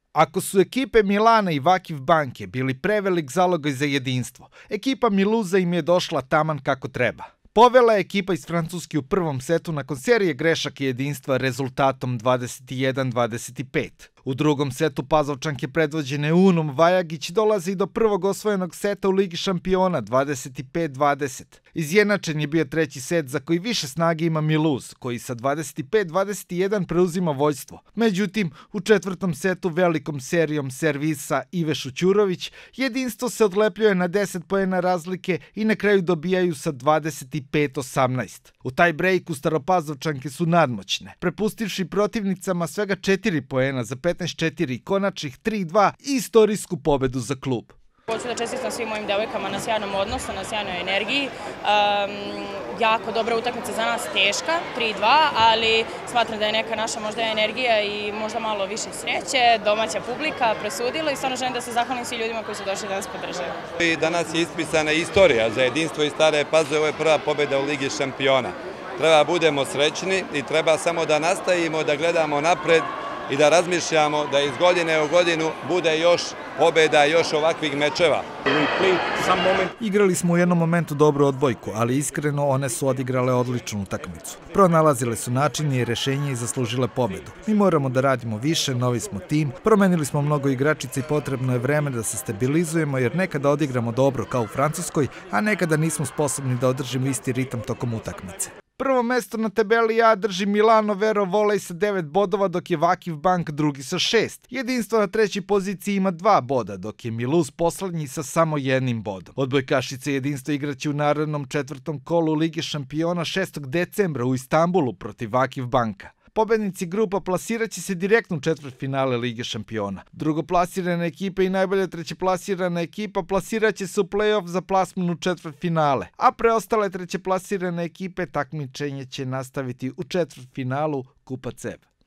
Ako su ekipe Milana i Vakiv Banke bili prevelik zalogaj za jedinstvo, ekipa Miluza im je došla taman kako treba. Povela je ekipa iz Francuske u prvom setu nakon serije grešaka jedinstva rezultatom 21-25. U drugom setu Pazovčanke predvođene Unom Vajagić dolaze i do prvog osvojenog seta u Ligi šampiona 25-20. Izjednačen je bio treći set za koji više snage ima Miluz, koji sa 25-21 preuzima vođstvo. Međutim, u četvrtom setu velikom serijom servisa Ive Šućurović jedinstvo se odlepljuje na 10 poena razlike i na kraju dobijaju sa 25-18. U taj brejku Staropazovčanke su nadmoćne, prepustivši protivnicama svega 4 poena za 15-4 i konačnih 3-2 i istorijsku pobedu za klub. Hoću da čestitam svim mojim devojkama na sjajnom odnosu, na sjajnoj energiji. Jako dobra utakmica za nas, teška, 3-2, ali smatram da je neka naša možda energija i možda malo više sreće, domaća publika presudila i stvarno želim da se zahvalim svim ljudima koji su došli da nas podržaju. Danas je ispisana istorija za jedinstvo i Stare Pazove, ovo je prva pobjeda u Ligi šampiona. Treba budemo srećni i treba samo da nastavimo, da gledamo napred i da razmišljamo da iz godine u godinu bude još pobjeda i još ovakvih mečeva. Igrali smo u jednom momentu dobru odbojku, ali iskreno one su odigrale odličnu utakmicu. Pronalazile su načine i rešenje i zaslužile pobedu. Mi moramo da radimo više, novi smo tim, promenili smo mnogo igračica i potrebno je vreme da se stabilizujemo jer nekada odigramo dobro kao u Francuskoj, a nekada nismo sposobni da održimo isti ritam tokom utakmice. Prvo mesto na tabeli A drži Milano Vero Volej sa 9 bodova, dok je Vakiv Bank drugi sa 6. Jedinstvo na trećoj poziciji ima 2 boda, dok je Miluz poslednji sa samo 1 bodom. Odbojkašice jedinstvo igraće u narednom četvrtom kolu Lige šampiona 6. decembra u Istanbulu protiv Vakiv Banka. Pobednici grupa plasiraće se direktno u četvrtfinale Lige šampiona. Drugoplasirana ekipa i najbolja trećeplasirana ekipa plasiraće se u play-off za plasman u četvrtfinale, a preostale trećeplasirane ekipe takmičenje će nastaviti u četvrtfinalu Kupa CEV.